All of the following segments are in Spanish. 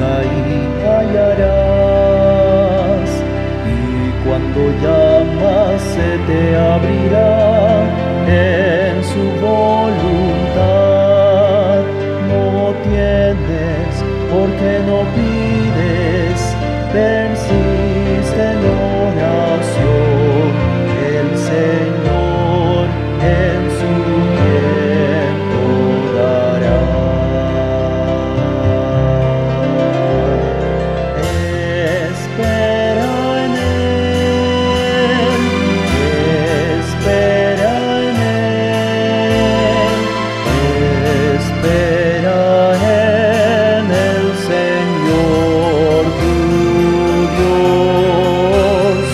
busca y hallarás, y cuando llamas se te abrirá en su voluntad. No tienes porque no pides, persiste en oración, el Señor en su tiempo dará. Espera en Él, espera en Él, espera en el Señor tu Dios,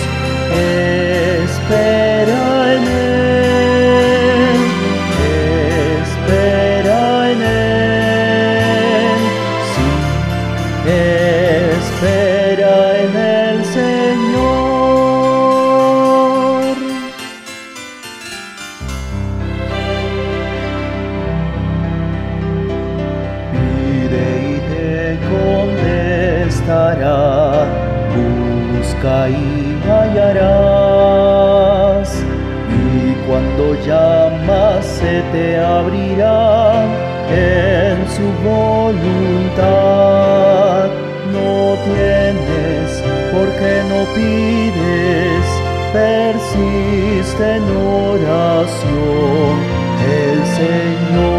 espera en Él, espera en Él, sí, espera en el Señor. Pide y te contestará, busca y hallarás, y cuando llamas se te abrirá en su voluntad. No tienes porque no pides, persiste en oración, el Señor